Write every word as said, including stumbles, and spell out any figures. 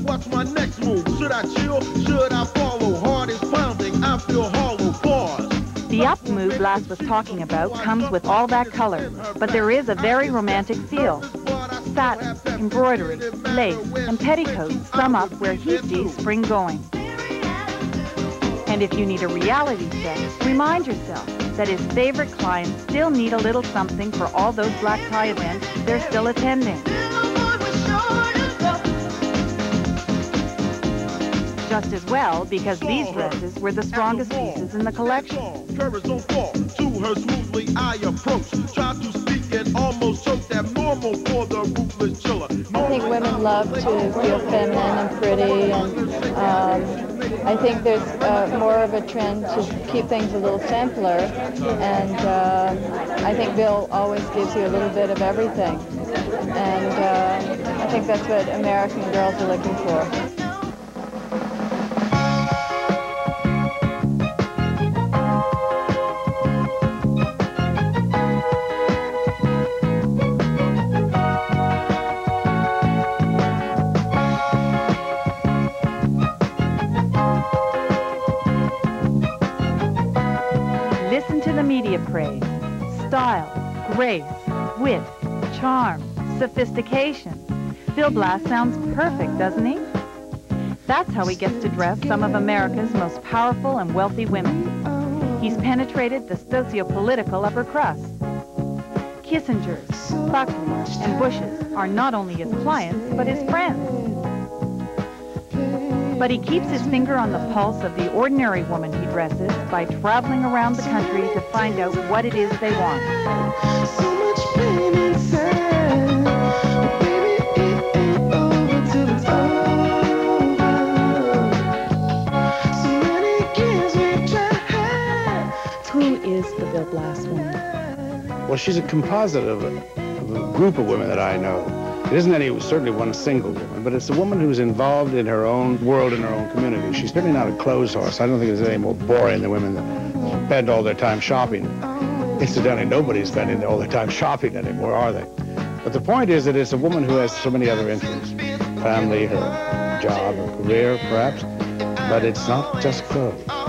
What's my next move? Should I chill? Should I follow? Heart is pounding, I feel hollow. Pause. The up move Blas was talking about comes with all that color, but there is a very romantic feel. Satin, embroidery, lace, and petticoats sum up where he sees spring going. And if you need a reality check, remind yourself that his favorite clients still need a little something for all those black tie events they're still attending. Just as well, because these dresses were the strongest pieces in the collection. Courage don't fall. To her smoothly I approach. Try to speak and almost choke that normal for the ruthless chiller. I think women love to feel feminine and pretty, and um, I think there's uh, more of a trend to keep things a little simpler, and uh, I think Bill always gives you a little bit of everything, and uh, I think that's what American girls are looking for. Listen to the media praise. Style, grace, wit, charm, sophistication. Bill Blas sounds perfect, doesn't he? That's how he gets to dress some of America's most powerful and wealthy women. He's penetrated the socio-political upper crust. Kissingers, Buckleys, and Bushes are not only his clients, but his friends. But he keeps his finger on the pulse of the ordinary woman he dresses by traveling around the country to find out what it is they want. So much pain inside, but baby, it ain't over till it's over. So many years we tried. Who is the Bill Blas woman? Well, she's a composite of a, of a group of women that I know. It isn't any, certainly one single woman, but it's a woman who's involved in her own world, in her own community. She's certainly not a clothes horse. I don't think there's any more boring than women that spend all their time shopping. Incidentally, nobody's spending all their time shopping anymore, are they? But the point is that it's a woman who has so many other interests. Family, her job, her career, perhaps. But it's not just clothes.